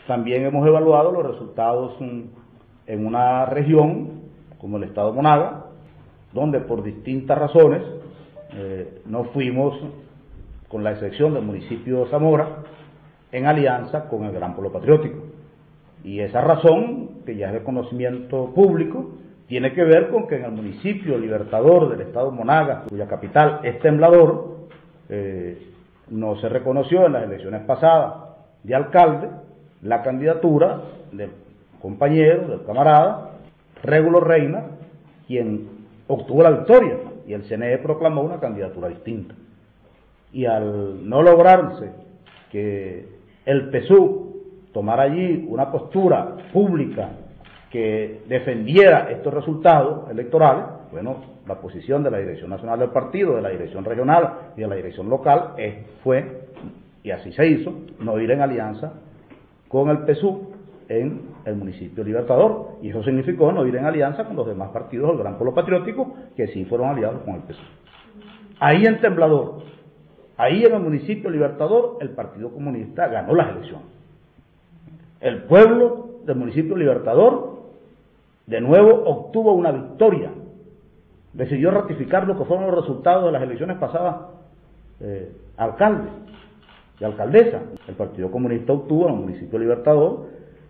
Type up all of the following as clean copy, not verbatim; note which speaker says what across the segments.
Speaker 1: También hemos evaluado los resultados en una región como el estado Monaga, donde por distintas razones no fuimos, con la excepción del municipio de Zamora, en alianza con el Gran Polo Patriótico. Y esa razón, que ya es de conocimiento público, tiene que ver con que en el municipio Libertador del estado Monagas, cuya capital es Temblador, no se reconoció en las elecciones pasadas de alcalde la candidatura del compañero, del camarada Régulo Reina, quien obtuvo la victoria, y el CNE proclamó una candidatura distinta. Y al no lograrse que el PSUV tomara allí una postura pública que defendiera estos resultados electorales, bueno, la posición de la Dirección Nacional del Partido, de la Dirección Regional y de la Dirección Local fue, y así se hizo, no ir en alianza con el PSUV en el municipio Libertador, y eso significó no ir en alianza con los demás partidos del Gran Polo Patriótico, que sí fueron aliados con el PSUV. Ahí en Temblador, ahí en el municipio Libertador, el Partido Comunista ganó las elecciones. El pueblo del municipio Libertador, de nuevo, obtuvo una victoria. Decidió ratificar lo que fueron los resultados de las elecciones pasadas, alcalde y alcaldesa. El Partido Comunista obtuvo en el municipio Libertador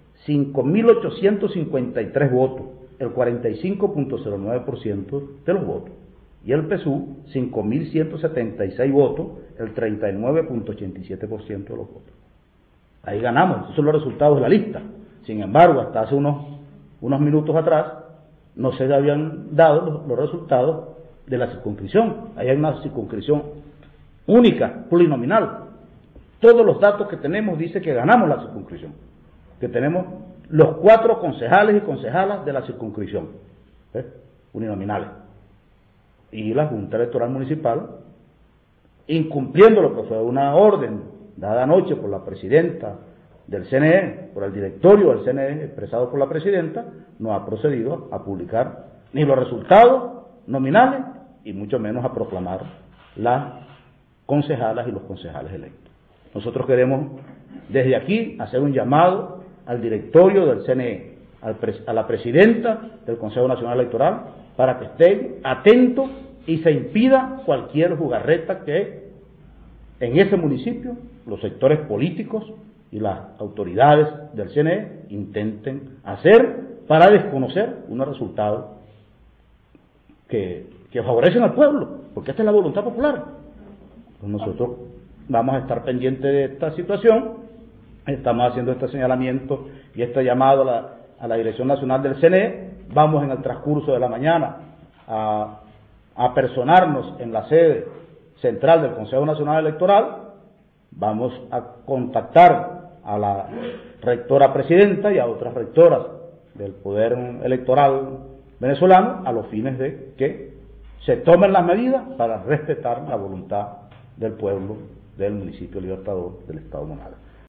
Speaker 1: 5.853 votos, el 45.09% de los votos. Y el PSUV, 5.176 votos, el 39.87% de los votos. Ahí ganamos, esos son los resultados de la lista. Sin embargo, hasta hace unos minutos atrás, no se habían dado los resultados de la circunscripción. Ahí hay una circunscripción única, plurinominal. Todos los datos que tenemos dicen que ganamos la circunscripción, que tenemos los 4 concejales y concejalas de la circunscripción, uninominales. Y la Junta Electoral Municipal, incumpliendo lo que fue una orden dada anoche por la presidenta del CNE, por el directorio del CNE, expresado por la presidenta, no ha procedido a publicar ni los resultados nominales y mucho menos a proclamar las concejalas y los concejales electos. Nosotros queremos desde aquí hacer un llamado al directorio del CNE, a la presidenta del Consejo Nacional Electoral, para que estén atentos y se impida cualquier jugarreta que en ese municipio los sectores políticos y las autoridades del CNE intenten hacer para desconocer unos resultados que favorecen al pueblo, porque esta es la voluntad popular. Pues nosotros vamos a estar pendientes de esta situación, estamos haciendo este señalamiento y este llamado a la Dirección Nacional del CNE. Vamos en el transcurso de la mañana a personarnos en la sede central del Consejo Nacional Electoral. Vamos a contactar a la rectora presidenta y a otras rectoras del Poder Electoral venezolano a los fines de que se tomen las medidas para respetar la voluntad del pueblo del municipio Libertador del estado Monagas.